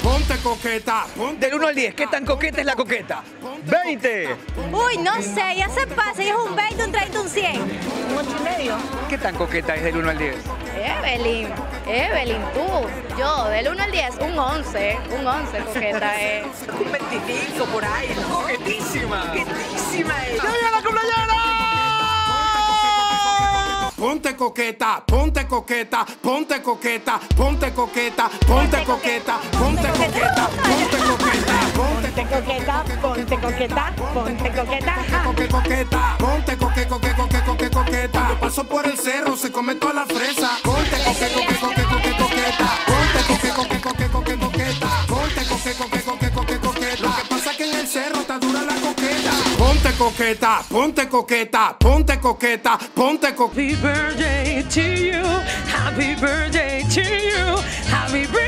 ponte coqueta, ponte. Del 1 al 10, ¿qué tan coqueta es la coqueta? 20. Uy, no sé, ya se pasa, ya es un 20, un 30, un 100. Un 8,5. ¿Qué tan coqueta es del 1 al 10? Evelyn, tú. Yo, del 1 al 10, un 11 coqueta es. Un 25 por ahí, ¿no? ¡Coquetísima! ¡Coquetísima ella! ¡Ya llega la cumpleañera! Ponte coqueta, ponte coqueta, ponte coqueta, ponte coqueta, ponte coqueta, ponte coqueta, ponte coqueta, ponte coqueta, ponte coqueta, ponte coqueta. coqueta, ponte coqueta. Cuando paso por el cerro se come toda la fresa. Ponte coqueta, ponte coqueta, ponte coqueta. Lo que pasa es que en el cerro está dura la coqueta. Ponte coqueta, ponte coqueta, ponte coqueta, ponte coqueta. Happy birthday to you. Happy birthday to you. Happy birthday.